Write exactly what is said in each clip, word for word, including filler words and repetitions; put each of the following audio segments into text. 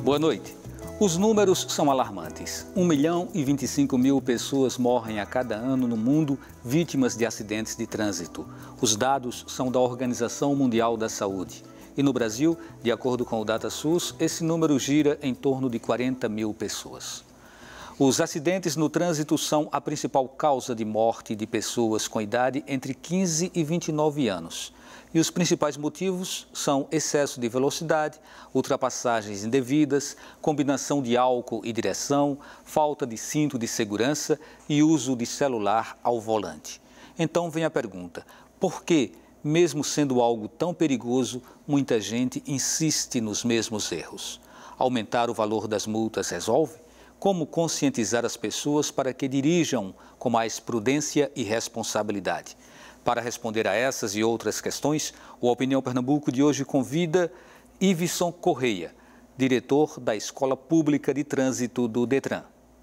Boa noite. Os números são alarmantes. um milhão e vinte e cinco mil pessoas morrem a cada ano no mundo vítimas de acidentes de trânsito. Os dados são da Organização Mundial da Saúde. E no Brasil, de acordo com o DataSUS, esse número gira em torno de quarenta mil pessoas. Os acidentes no trânsito são a principal causa de morte de pessoas com idade entre quinze e vinte e nove anos. E os principais motivos são excesso de velocidade, ultrapassagens indevidas, combinação de álcool e direção, falta de cinto de segurança e uso de celular ao volante. Então vem a pergunta: por que, mesmo sendo algo tão perigoso, muita gente insiste nos mesmos erros? Aumentar o valor das multas resolve? Como conscientizar as pessoas para que dirijam com mais prudência e responsabilidade? Para responder a essas e outras questões, o Opinião Pernambuco de hoje convida Iveson Correia, diretor da Escola Pública de Trânsito do Detran.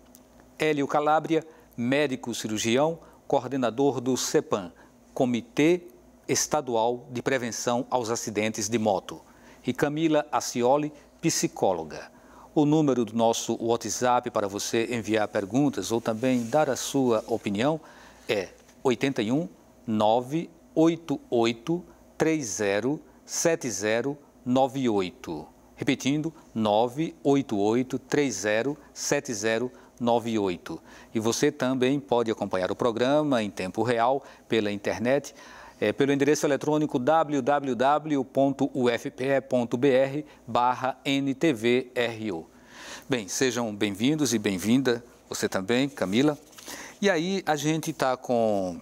Hélio Calabria, médico cirurgião, coordenador do CEPAM, Comitê Estadual de Prevenção aos Acidentes de Moto. E Camila Acioli, psicóloga. O número do nosso WhatsApp para você enviar perguntas ou também dar a sua opinião é oito um nove oito oito três zero sete zero nove oito. Repetindo, nove oito oito três zero sete zero nove oito. E você também pode acompanhar o programa em tempo real pela internet, é, pelo endereço eletrônico w w w ponto u f p e ponto b r barra n t v r u. Bem, sejam bem-vindos e bem-vinda, você também, Camila. E aí a gente está com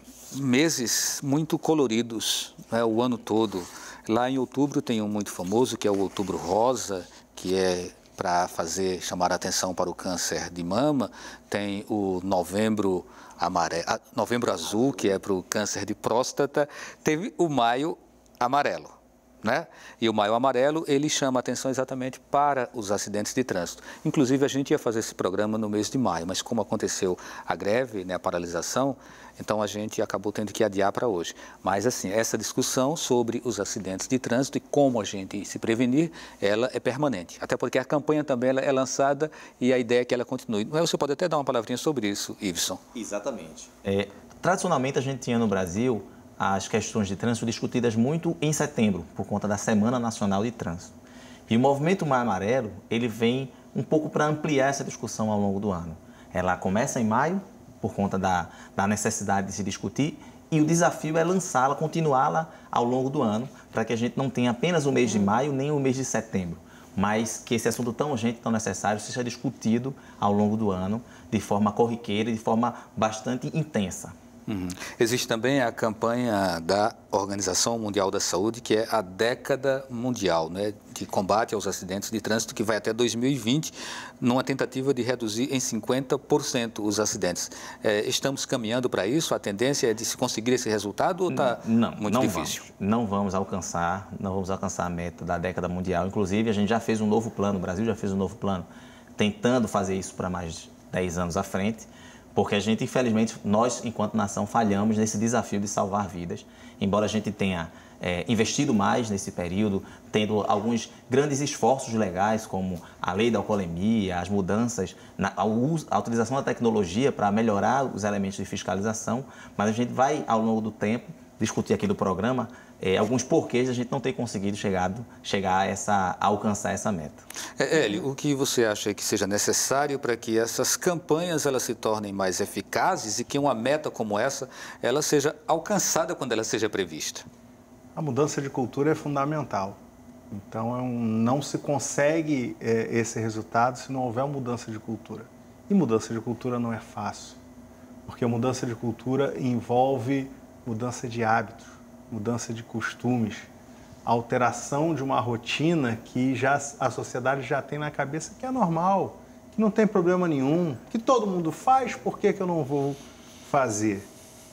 meses muito coloridos, né, o ano todo. Lá em outubro tem um muito famoso, que é o Outubro Rosa, que é para fazer, chamar a atenção para o câncer de mama. Tem o Novembro Amarelo, Novembro Azul, que é para o câncer de próstata. Teve o Maio Amarelo, né? E o Maio Amarelo, ele chama a atenção exatamente para os acidentes de trânsito. Inclusive, a gente ia fazer esse programa no mês de maio, mas como aconteceu a greve, né, a paralisação, então a gente acabou tendo que adiar para hoje. Mas, assim, essa discussão sobre os acidentes de trânsito e como a gente se prevenir, ela é permanente. Até porque a campanha também ela é lançada e a ideia é que ela continue. Você pode até dar uma palavrinha sobre isso, Iveson. Exatamente. É, tradicionalmente, a gente tinha no Brasil as questões de trânsito discutidas muito em setembro, por conta da Semana Nacional de Trânsito. E o movimento Maio Amarelo, ele vem um pouco para ampliar essa discussão ao longo do ano. Ela começa em maio, por conta da, da necessidade de se discutir, e o desafio é lançá-la, continuá-la ao longo do ano, para que a gente não tenha apenas o mês de maio, nem o mês de setembro, mas que esse assunto tão urgente, tão necessário, seja discutido ao longo do ano, de forma corriqueira e de forma bastante intensa. Uhum. Existe também a campanha da Organização Mundial da Saúde, que é a década mundial, né, de combate aos acidentes de trânsito, que vai até dois mil e vinte, numa tentativa de reduzir em cinquenta por cento os acidentes. É, estamos caminhando para isso? A tendência é de se conseguir esse resultado ou está muito não difícil? Vamos, não vamos alcançar, não vamos alcançar a meta da década mundial. Inclusive, a gente já fez um novo plano, o Brasil já fez um novo plano, tentando fazer isso para mais de dez anos à frente. Porque a gente, infelizmente, nós, enquanto nação, falhamos nesse desafio de salvar vidas. Embora a gente tenha é, investido mais nesse período, tendo alguns grandes esforços legais, como a lei da alcoolemia, as mudanças, na, a, uso, a utilização da tecnologia para melhorar os elementos de fiscalização, mas a gente vai, ao longo do tempo, discutir aqui do programa é, alguns porquês a gente não ter conseguido chegado, chegar a, essa, a alcançar essa meta. É, Hélio, o que você acha que seja necessário para que essas campanhas elas se tornem mais eficazes e que uma meta como essa ela seja alcançada quando ela seja prevista? A mudança de cultura é fundamental. Então, é um, não se consegue é, esse resultado se não houver mudança de cultura. E mudança de cultura não é fácil, porque a mudança de cultura envolve mudança de hábitos, mudança de costumes, alteração de uma rotina que já, a sociedade já tem na cabeça que é normal, que não tem problema nenhum, que todo mundo faz, por que que eu não vou fazer?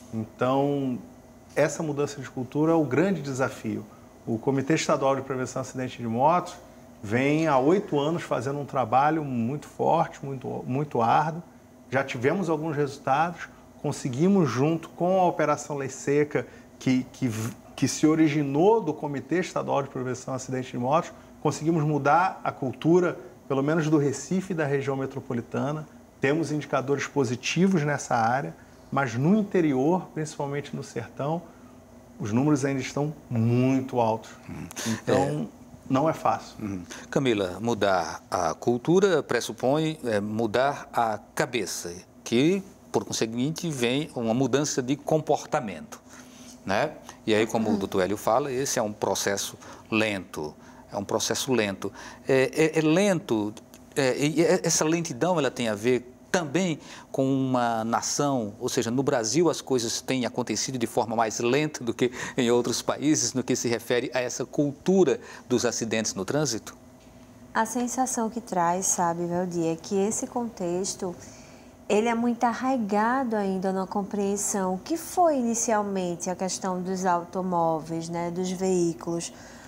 Então, essa mudança de cultura é o grande desafio. O Comitê Estadual de Prevenção de Acidentes de Motos vem há oito anos fazendo um trabalho muito forte, muito, muito árduo. Já tivemos alguns resultados, conseguimos, junto com a Operação Lei Seca, que, que, que se originou do Comitê Estadual de Prevenção de Acidentes de Motos, conseguimos mudar a cultura pelo menos do Recife e da região metropolitana, temos indicadores positivos nessa área, mas no interior, principalmente no sertão, os números ainda estão muito altos. Então, é. não é fácil. Uhum. Camila, mudar a cultura pressupõe é, mudar a cabeça, que, por conseguinte, vem uma mudança de comportamento, né? E aí, como o doutor Hélio fala, esse é um processo lento, é um processo lento. É, é, é lento, é, e essa lentidão ela tem a ver também com uma nação, ou seja, no Brasil as coisas têm acontecido de forma mais lenta do que em outros países, no que se refere a essa cultura dos acidentes no trânsito? A sensação que traz, sabe, Valdir, é que esse contexto, ele é muito arraigado ainda na compreensão que foi inicialmente a questão dos automóveis, né, dos veículos,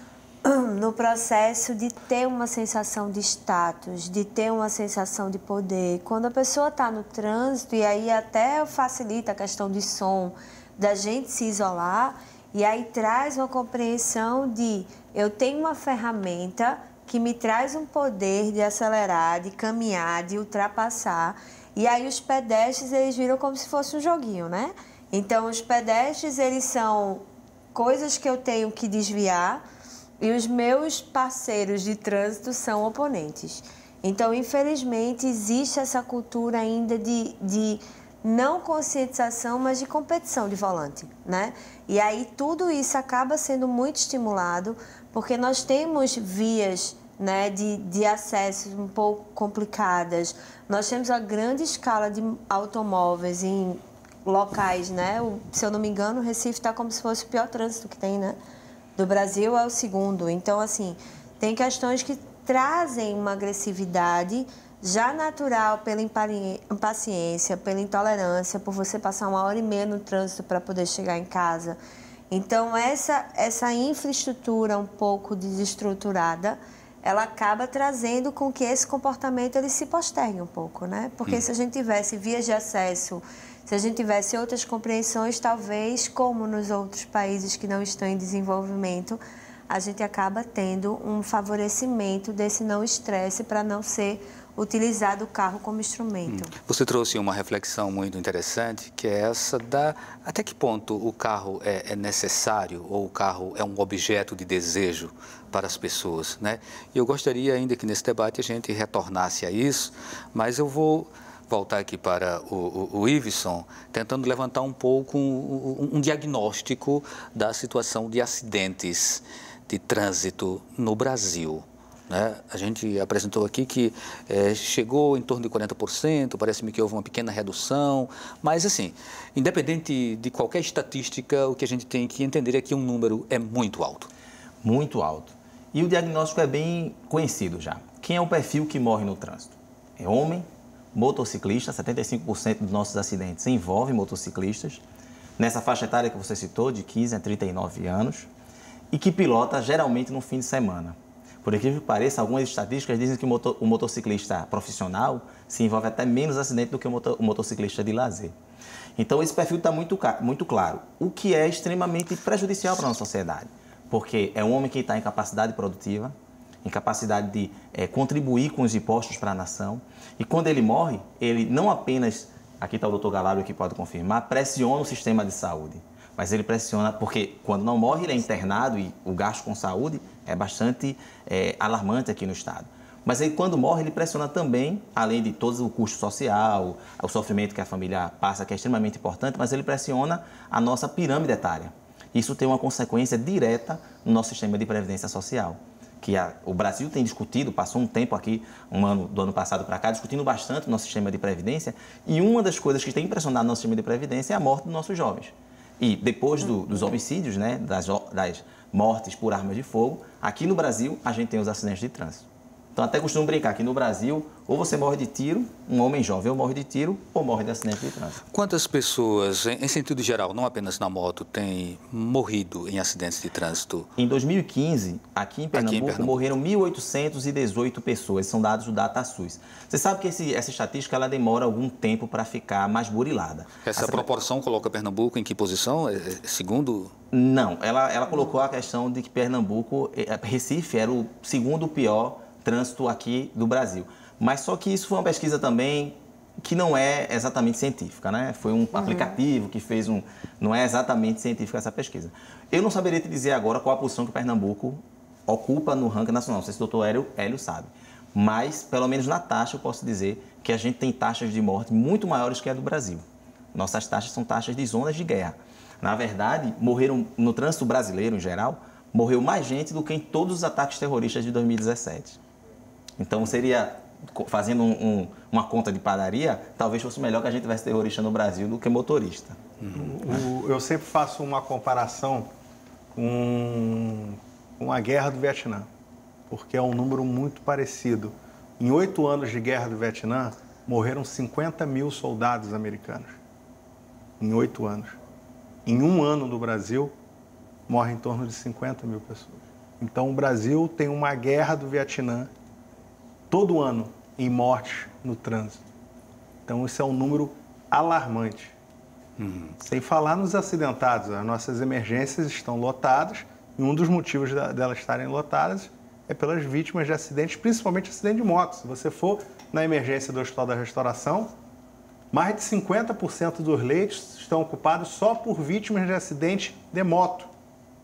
no processo de ter uma sensação de status, de ter uma sensação de poder. Quando a pessoa está no trânsito, e aí até facilita a questão de som, da gente se isolar, e aí traz uma compreensão de eu tenho uma ferramenta que me traz um poder de acelerar, de caminhar, de ultrapassar, e aí os pedestres, eles viram como se fosse um joguinho, né? Então, os pedestres, eles são coisas que eu tenho que desviar, e os meus parceiros de trânsito são oponentes. Então, infelizmente, existe essa cultura ainda de, de não conscientização, mas de competição de volante, né? E aí tudo isso acaba sendo muito estimulado, porque nós temos vias, né, de, de acesso um pouco complicadas. Nós temos a grande escala de automóveis em locais, né? O, se eu não me engano, o Recife está como se fosse o pior trânsito que tem, né? Do Brasil é o segundo. Então, assim, tem questões que trazem uma agressividade já natural pela impaciência, pela intolerância, por você passar uma hora e meia no trânsito para poder chegar em casa. Então, essa, essa infraestrutura um pouco desestruturada, ela acaba trazendo com que esse comportamento ele se postergue um pouco, né? Porque hum. se a gente tivesse vias de acesso, se a gente tivesse outras compreensões, talvez, como nos outros países que não estão em desenvolvimento, a gente acaba tendo um favorecimento desse não estresse para não ser utilizado o carro como instrumento. Você trouxe uma reflexão muito interessante, que é essa da até que ponto o carro é, é necessário ou o carro é um objeto de desejo para as pessoas, né? E eu gostaria ainda que nesse debate a gente retornasse a isso, mas eu vou voltar aqui para o, o, o Iveson, tentando levantar um pouco um, um, um diagnóstico da situação de acidentes de trânsito no Brasil, né? A gente apresentou aqui que é, chegou em torno de quarenta por cento, parece-me que houve uma pequena redução, mas assim, independente de qualquer estatística, o que a gente tem que entender é que um número é muito alto. Muito alto. E o diagnóstico é bem conhecido já. Quem é o perfil que morre no trânsito? É homem, motociclista, setenta e cinco por cento dos nossos acidentes envolvem motociclistas, nessa faixa etária que você citou, de quinze a trinta e nove anos, e que pilota geralmente no fim de semana. Por incrível que pareça, algumas estatísticas dizem que o, motor, o motociclista profissional se envolve até menos acidente do que o, motor, o motociclista de lazer. Então, esse perfil está muito, muito claro, o que é extremamente prejudicial para a nossa sociedade, porque é um homem que está em capacidade produtiva, em capacidade de é, contribuir com os impostos para a nação, e quando ele morre, ele não apenas, aqui está o doutor Galário que pode confirmar, pressiona o sistema de saúde, mas ele pressiona, porque quando não morre ele é internado e o gasto com saúde é bastante é, alarmante aqui no estado. Mas aí, quando morre, ele pressiona também, além de todo o custo social, o sofrimento que a família passa, que é extremamente importante, mas ele pressiona a nossa pirâmide etária. Isso tem uma consequência direta no nosso sistema de previdência social, que a, o Brasil tem discutido, passou um tempo aqui, um ano do ano passado para cá, discutindo bastante o nosso sistema de previdência, e uma das coisas que tem impressionado o nosso sistema de previdência é a morte dos nossos jovens. E depois do, dos homicídios, né, das, das mortes por armas de fogo, aqui no Brasil a gente tem os acidentes de trânsito. Então, até costumo brincar que no Brasil, ou você morre de tiro, um homem jovem ou morre de tiro, ou morre de acidente de trânsito. Quantas pessoas, em sentido geral, não apenas na moto, têm morrido em acidentes de trânsito? Em dois mil e quinze, aqui em Pernambuco, aqui em Pernambuco. morreram mil oitocentas e dezoito pessoas, são dados do DataSUS. Você sabe que esse, essa estatística ela demora algum tempo para ficar mais burilada. Essa, essa proporção coloca Pernambuco em que posição, segundo? Não, ela, ela colocou a questão de que Pernambuco, Recife era o segundo pior trânsito aqui do Brasil. Mas só que isso foi uma pesquisa também que não é exatamente científica, né? Foi um uhum. aplicativo que fez um... Não é exatamente científica essa pesquisa. Eu não saberia te dizer agora qual a posição que Pernambuco ocupa no ranking nacional. Não sei se o doutor Hélio, Hélio sabe. Mas, pelo menos na taxa, eu posso dizer que a gente tem taxas de morte muito maiores que a do Brasil. Nossas taxas são taxas de zonas de guerra. Na verdade, morreram, no trânsito brasileiro, em geral, morreu mais gente do que em todos os ataques terroristas de dois mil e dezessete. Então, seria... fazendo um, um, uma conta de padaria, talvez fosse melhor que a gente tivesse terrorista no Brasil do que motorista. Uhum. O, eu sempre faço uma comparação com, com a Guerra do Vietnã, porque é um número muito parecido. Em oito anos de Guerra do Vietnã, morreram cinquenta mil soldados americanos. Em oito anos. Em um ano no Brasil, morre em torno de cinquenta mil pessoas. Então, o Brasil tem uma Guerra do Vietnã todo ano em mortes no trânsito. Então, isso é um número alarmante. Uhum. Sem falar nos acidentados. As nossas emergências estão lotadas e um dos motivos delas estarem lotadas é pelas vítimas de acidentes, principalmente acidente de moto. Se você for na emergência do Hospital da Restauração, mais de cinquenta por cento dos leitos estão ocupados só por vítimas de acidente de moto.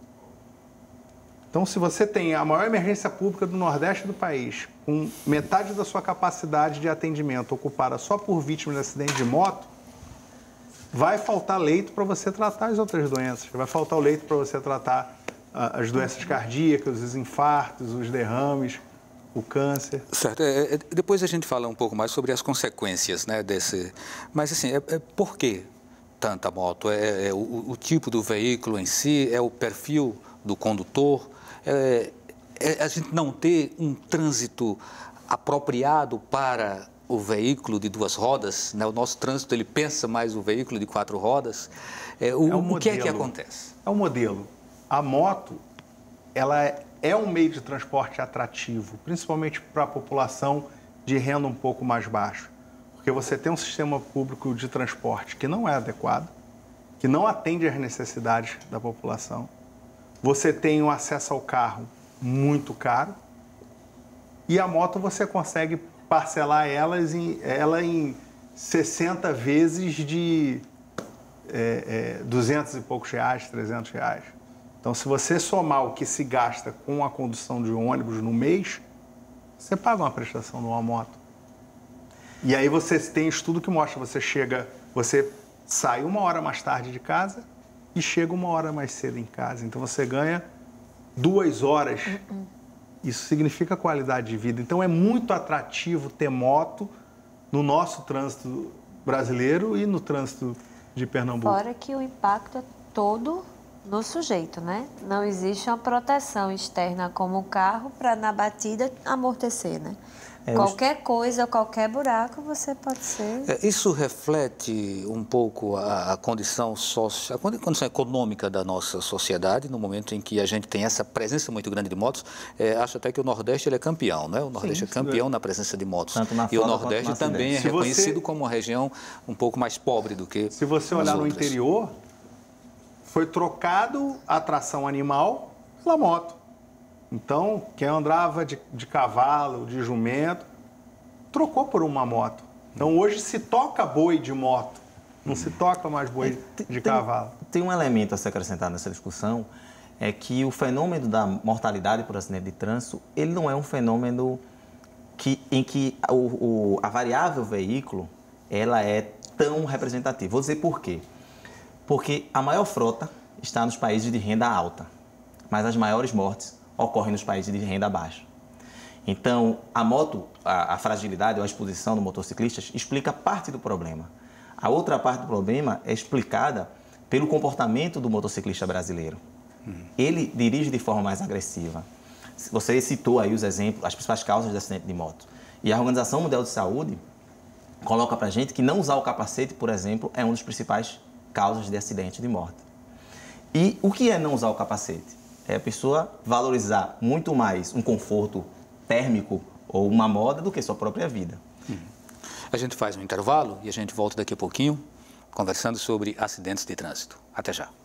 Então, se você tem a maior emergência pública do Nordeste do país, com metade da sua capacidade de atendimento ocupada só por vítimas de acidente de moto, vai faltar leito para você tratar as outras doenças. Vai faltar o leito para você tratar uh, as doenças cardíacas, os infartos, os derrames, o câncer. Certo. É, é, depois a gente fala um pouco mais sobre as consequências, né, desse... Mas, assim, é, é por que tanta moto? É, é o, o tipo do veículo em si? É o perfil do condutor? É, é a gente não ter um trânsito apropriado para o veículo de duas rodas, né? O nosso trânsito, ele pensa mais o veículo de quatro rodas. É, o, é um o que é que acontece? É um modelo. A moto, ela é, é um meio de transporte atrativo, principalmente para a população de renda um pouco mais baixa. Porque você tem um sistema público de transporte que não é adequado, que não atende às necessidades da população. Você tem um acesso ao carro muito caro e a moto você consegue parcelar elas em, ela em sessenta vezes de é, é, duzentos e poucos reais, trezentos reais. Então, se você somar o que se gasta com a condução de um ônibus no mês, você paga uma prestação de uma moto. E aí você tem estudo que mostra, você chega, você sai uma hora mais tarde de casa e chega uma hora mais cedo em casa. Então, você ganha duas horas. Uh-uh. Isso significa qualidade de vida. Então, é muito atrativo ter moto no nosso trânsito brasileiro e no trânsito de Pernambuco. Fora que o impacto é todo no sujeito, né? Não existe uma proteção externa como o carro para, na batida, amortecer, né? É, qualquer eu... coisa, qualquer buraco, você pode ser... É, isso reflete um pouco a, a condição socio... a condição econômica da nossa sociedade, no momento em que a gente tem essa presença muito grande de motos. É, acho até que o Nordeste ele é campeão, né? O Nordeste sim, é campeão sim. na presença de motos. E o Nordeste também é reconhecido você... como uma região um pouco mais pobre do que Se você olhar no interior, foi trocado a tração animal pela moto. Então, quem andava de, de cavalo, de jumento, trocou por uma moto. Então, hoje se toca boi de moto, não se toca mais boi de tem, cavalo. Tem um elemento a se acrescentar nessa discussão, é que o fenômeno da mortalidade por acidente de trânsito, ele não é um fenômeno que, em que o, o, a variável veículo ela é tão representativa. Vou dizer por quê. Porque a maior frota está nos países de renda alta, mas as maiores mortes ocorrem nos países de renda baixa. Então, a moto, a, a fragilidade ou a exposição do motociclista explica parte do problema. A outra parte do problema é explicada pelo comportamento do motociclista brasileiro. Hum. Ele dirige de forma mais agressiva. Você citou aí os exemplos, as principais causas de acidente de moto. E a Organização Mundial de Saúde coloca para a gente que não usar o capacete, por exemplo, é uma das principais causas de acidente de morte. E o que é não usar o capacete? É a pessoa valorizar muito mais um conforto térmico ou uma moda do que sua própria vida. Hum. A gente faz um intervalo e a gente volta daqui a pouquinho conversando sobre acidentes de trânsito. Até já.